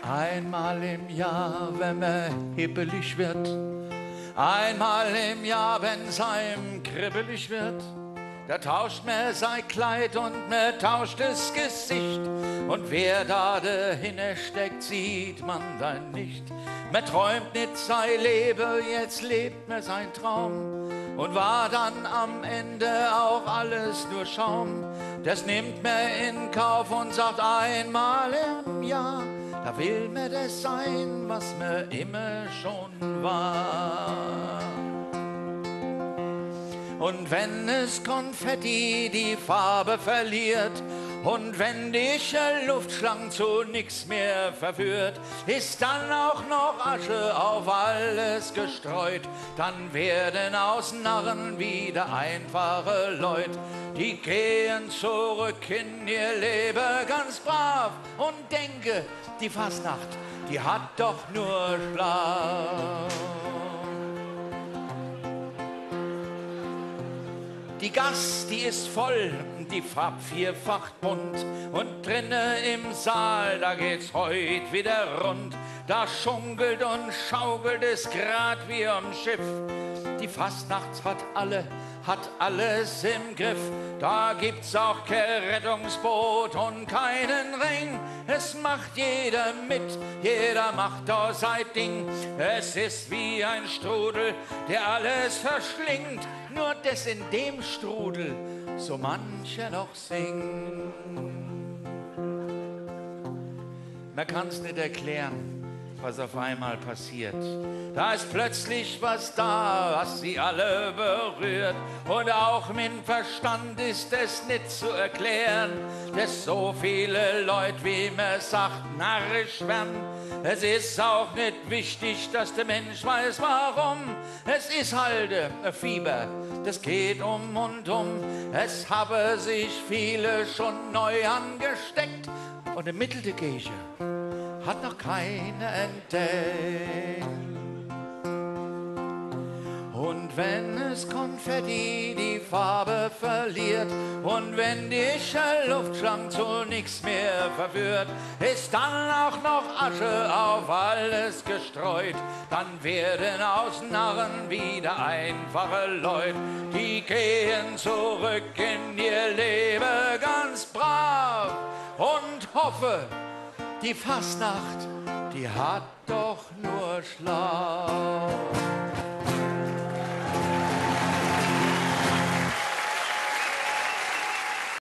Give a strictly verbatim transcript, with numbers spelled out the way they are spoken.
Einmal im Jahr, wenn man hibbelig wird, einmal im Jahr, wenn's einem kribbelig wird, da tauscht man sein Kleid und man tauscht das Gesicht. Und wer da dahinter steckt, sieht man dann nicht. Man träumt nicht sein Leben, jetzt lebt man sein Traum. Und war dann am Ende auch alles nur Schaum. Das nimmt man in Kauf und sagt einmal im Jahr, da will man das sein, was man immer schon war. Und wenn es Konfetti die Farbe verliert und wenn dich Luftschlangen zu nix mehr verführt, ist dann auch noch Asche auf alles gestreut. Dann werden aus Narren wieder einfache Leute, die gehen zurück in ihr Leben ganz brav und denke, die Fasnacht, die hat doch nur Schlaf. Die Gass, die ist voll, die Farb vierfach bunt und drinnen im Saal, da geht's heut wieder rund. Da schunkelt und schaukelt es grad wie am Schiff. Die Fastnacht hat alle, hat alles im Griff. Da gibt's auch kein Rettungsboot und keinen Ring. Es macht jeder mit, jeder macht da sein Ding. Es ist wie ein Strudel, der alles verschlingt. Nur dass in dem Strudel so mancher noch singt. Man kann's nicht erklären, was auf einmal passiert. Da ist plötzlich was da, was sie alle berührt. Und auch mit Verstand ist es nicht zu erklären, dass so viele Leute, wie man sagt, narrisch werden. Es ist auch nicht wichtig, dass der Mensch weiß, warum. Es ist halt ein Fieber, das geht um und um. Es haben sich viele schon neu angesteckt. Und im Mittel der Kirche hat noch keiner entdeckt. Und wenn es Konfetti die Farbe verliert und wenn die Luftschlangen zu nichts mehr verführt, ist dann auch noch Asche auf alles gestreut. Dann werden aus Narren wieder einfache Leute, die gehen zurück in ihr Leben ganz brav und hoffe, die Fastnacht, die hat doch nur Schlaf.